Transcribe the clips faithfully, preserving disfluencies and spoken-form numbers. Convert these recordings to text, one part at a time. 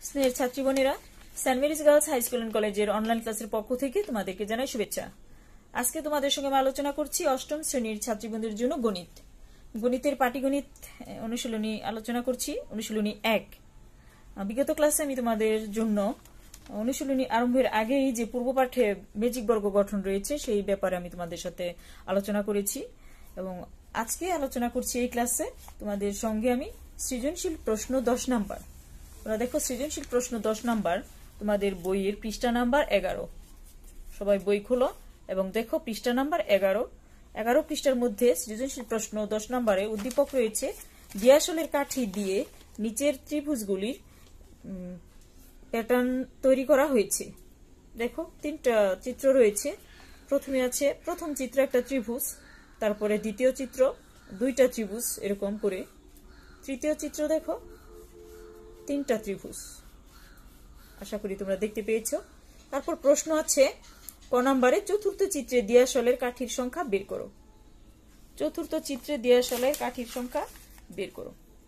স্নেহের ছাত্রী বোনেরা, Saint Mary's girls high school and কলেজের অনলাইন ক্লাসের পক্ষ থেকে তোমাদেরকে জানাই শুভেচ্ছা। আজকে তোমাদের সঙ্গে আমি আলোচনা করছি অষ্টম শ্রেণীর ছাত্রীবন্ধুদের জন্য গণিত গণিতের পাটিগণিত অনুশীলনী আলোচনা করছি। অনুশীলনী এক। বিগত ক্লাসে আমি তোমাদের জন্য অনুশীলনী আরম্ভের আগেই যে পূর্ব পাঠে বেজিক বর্গ গঠন রয়েছে সেই ব্যাপারে আমি তোমাদের সাথে আলোচনা করেছি এবং আজকে আলোচনা করছি এই ক্লাসে তোমাদের সঙ্গে আমি সৃজনশীল প্রশ্ন দশ নাম্বার। তোমরা দেখো সৃজনশীল প্রশ্ন দশ নাম্বার তোমাদের বইয়ের পৃষ্ঠা নাম্বার এগারো। সবাই বই খোলো এবং দেখো পৃষ্ঠা নাম্বার এগারো। এগারো পৃষ্ঠার মধ্যে সৃজনশীল প্রশ্ন দশ নাম্বারে উদ্দীপক রয়েছে দিয়াশলের কাঠি দিয়ে নিচের ত্রিভুজগুলির প্যাটার্ন তৈরি করা হয়েছে। দেখো তিনটা চিত্র রয়েছে। প্রথমে আছে প্রথম চিত্র একটা ত্রিভুজ, তারপরে দ্বিতীয় চিত্র দুইটা ত্রিভুজ এরকম করে, তৃতীয় চিত্র দেখো তিনটা ত্রিভুজ। আশা করি তোমরা দেখতে পেয়েছো। তারপর প্রশ্ন আছে ক নম্বরে চতুর্থ চিত্রে দিয়াশলের কাঠির সংখ্যা বের করো। চতুর্থ চিত্রে দিয়াশলের কাঠির সংখ্যা বের করো।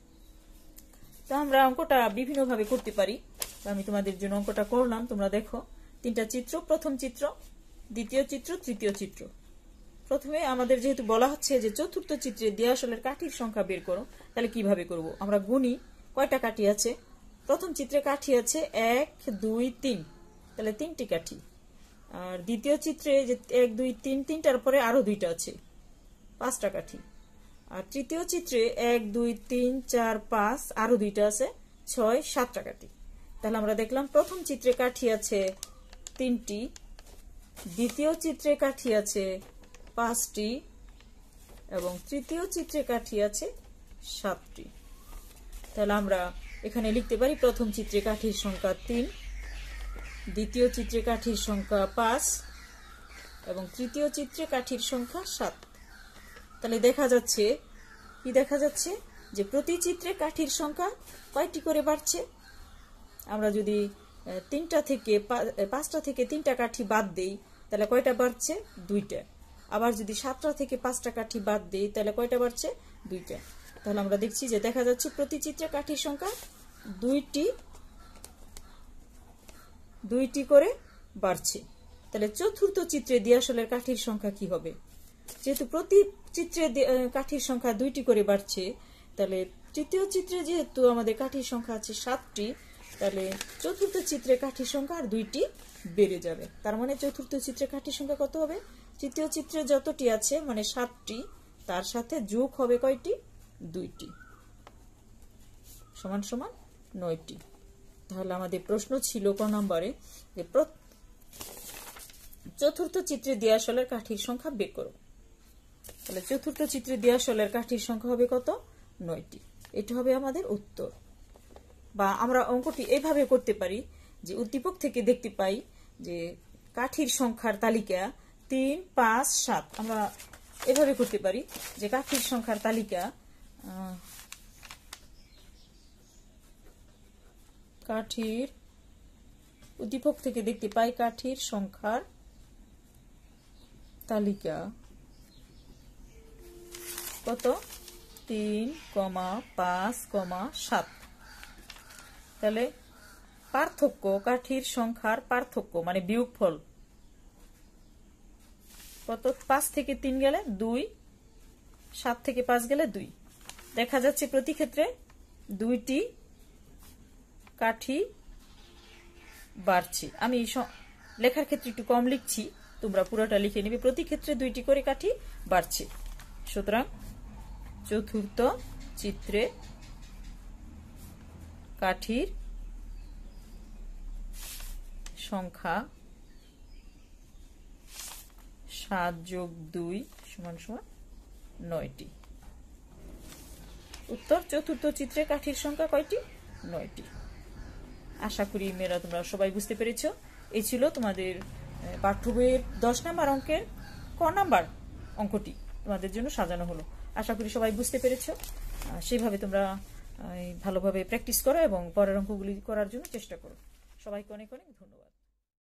তো আমরা অঙ্কটা বিভিন্ন ভাবে করতে পারি। আমি তোমাদের জন্য অঙ্কটা করলাম। তোমরা দেখো তিনটা চিত্র, প্রথম চিত্র, দ্বিতীয় চিত্র, তৃতীয় চিত্র। প্রথমে আমাদের যেহেতু বলা হচ্ছে যে চতুর্থ চিত্রে দিয়াশলের কাঠির সংখ্যা বের করো, তাহলে কিভাবে করব? আমরা গুনি কয়টা কাঠি আছে। প্রথম চিত্রে কাঠি আছে এক দুই তিন, তাহলে তিনটি কাঠি। আর দ্বিতীয় চিত্রে যে এক দুই তিন, তিনটার পরে আরো দুইটা আছে, পাঁচটা কাঠি। আর তৃতীয় চিত্রে এক দুই তিন চার পাঁচ, আরো দুইটা আছে, ছয় সাতটা কাঠি। তাহলে আমরা দেখলাম প্রথম চিত্রে কাঠি আছে তিনটি, দ্বিতীয় চিত্রে কাঠি আছে পাঁচটি এবং তৃতীয় চিত্রে কাঠি আছে সাতটি। তাহলে আমরা এখানে লিখতে পারি প্রথম চিত্রে কাঠির সংখ্যা তিন, দ্বিতীয় চিত্রে কাঠির সংখ্যা পাঁচ এবং তৃতীয় চিত্রে কাঠির সংখ্যা সাত। তাহলে দেখা যাচ্ছে কি দেখা যাচ্ছে যে প্রতি চিত্রে কাঠির সংখ্যা কয়টি করে বাড়ছে। আমরা যদি তিনটা থেকে পাঁচটা থেকে তিনটা কাঠি বাদ দেই তাহলে কয়টা বাড়ছে? দুইটা। আবার যদি সাতটা থেকে পাঁচটা কাঠি বাদ দেই তাহলে কয়টা বাড়ছে? দুইটা। তাহলে আমরা দেখছি যে দেখা যাচ্ছে প্রতি চিত্রে কাঠির সংখ্যা দুইটি দুইটি করে বাড়ছে। তাহলে চতুর্থ চিত্রে দিয়াশলের কাঠির সংখ্যা কি হবে? যেহেতু প্রতি চিত্রে কাঠির সংখ্যা দুইটি করে বাড়ছে, তাহলে তৃতীয় চিত্রে যেহেতু আমাদের কাঠির সংখ্যা আছে সাতটি, তাহলে চতুর্থ চিত্রে কাঠির সংখ্যা আর দুইটি বেড়ে যাবে। তার মানে চতুর্থ চিত্রে কাঠির সংখ্যা কত হবে? তৃতীয় চিত্রে যতটি আছে মানে সাতটি, তার সাথে যোগ হবে কয়টি? দুইটি, সমান সমান নয়টি। তাহলে আমাদের প্রশ্ন ছিল ক নম্বরে যে চতুর্থ চিত্রে দিয়াশলের কাঠির সংখ্যা বের করো। তাহলে চতুর্থ চিত্রে দিয়াশলের কাঠির সংখ্যা হবে কত? নয়টি। এটা হবে আমাদের উত্তর। বা আমরা অঙ্কটি এভাবে করতে পারি যে উদ্দীপক থেকে দেখতে পাই যে কাঠির সংখ্যার তালিকা তিন পাঁচ সাত। আমরা এভাবে করতে পারি যে কাঠির সংখ্যার তালিকা কাঠির উদ্দীপক থেকে দেখতে পাই কাঠির সংখ্যার তালিকা কত? তিন কমা পাঁচ কমা সাত। তাহলে পার্থক্য, কাঠির সংখ্যার পার্থক্য মানে বিয়োগফল কত? পাঁচ থেকে তিন গেলে দুই, সাত থেকে পাঁচ গেলে দুই। দেখা যাচ্ছে প্রতি ক্ষেত্রে দুইটি কাঠি বাড়ছে। আমি লেখার ক্ষেত্রে একটু কম লিখছি, তোমরা পুরোটা লিখে নিবে। প্রতি ক্ষেত্রে দুইটি করে কাঠি বাড়ছে। সুতরাং চতুর্থ চিত্রে কাঠির সংখ্যা সাত যোগ দুই সমান সমান নয়টি। উত্তর চতুর্থ চিত্রে কাঠির সংখ্যা কয়টি? নয়টি। আশা করি মেয়েরা তোমরা সবাই বুঝতে পেরেছ। এই ছিল তোমাদের পাঠ্য বইয়ের দশ নাম্বার অঙ্কের ক নাম্বার অঙ্কটি তোমাদের জন্য সাজানো হলো। আশা করি সবাই বুঝতে পেরেছ। সেইভাবে তোমরা ভালোভাবে প্র্যাকটিস করো এবং পরের অঙ্কগুলি করার জন্য চেষ্টা করো। সবাইকে অনেক অনেক ধন্যবাদ।